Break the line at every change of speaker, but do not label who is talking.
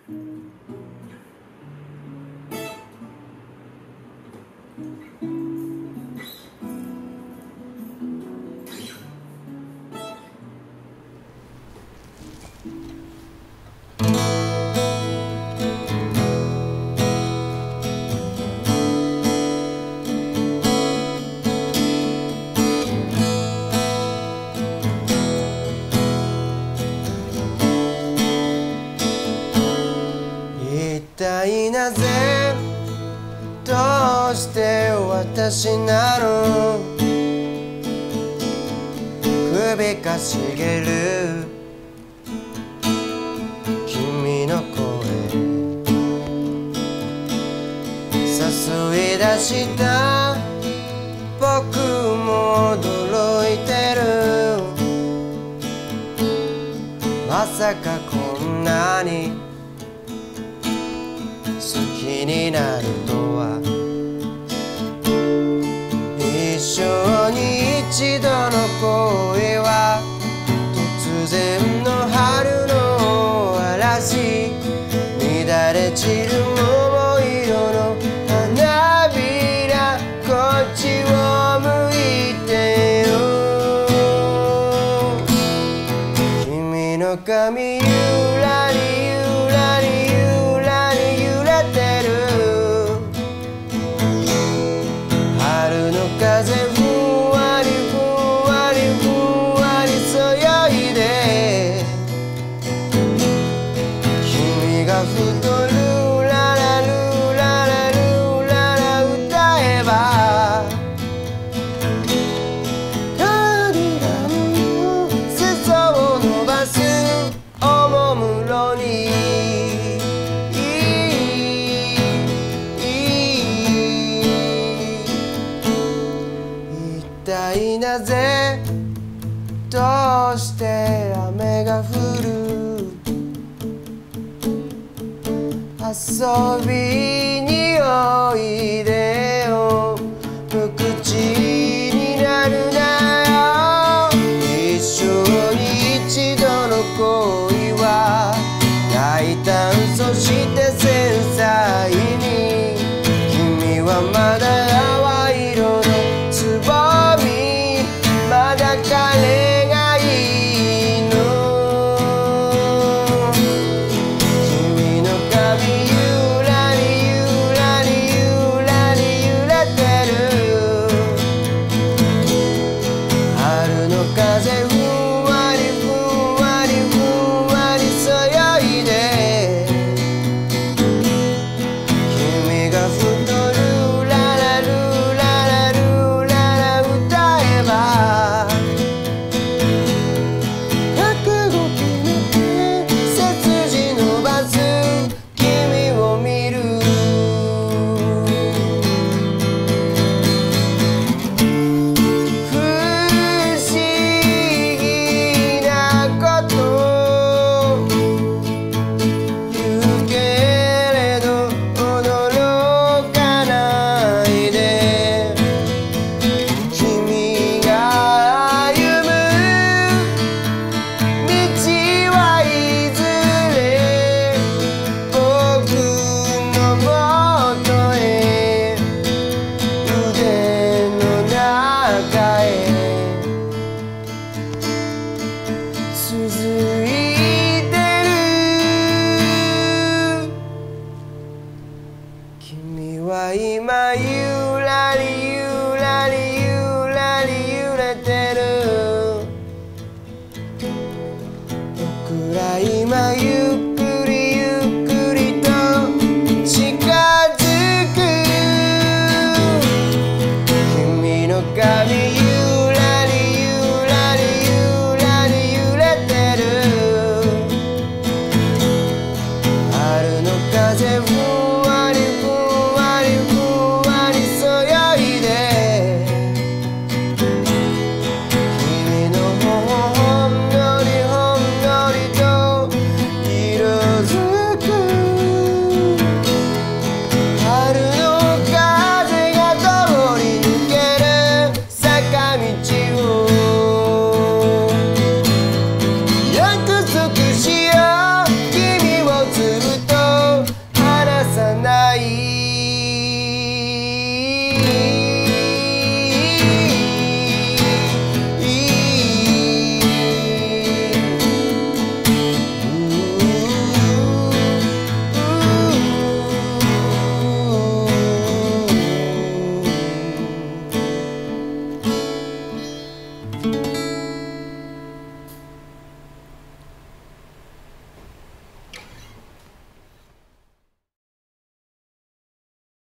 一体なぜどうして私なの首かしげる君の声誘い出した僕も驚いてるまさかこんなに好きになるとは一生に一度の恋は突然の春の嵐乱れ散る桃色の花びらこっちを向いてよ君の髪ゆらりゆらりゆらり揺れてる春の風ふんわりふんわりふんわりそよいで君がふとルララルララルララ歌えばカーディガンの裾を伸ばすおもむろに一体なぜどうして雨が降る遊びにおいで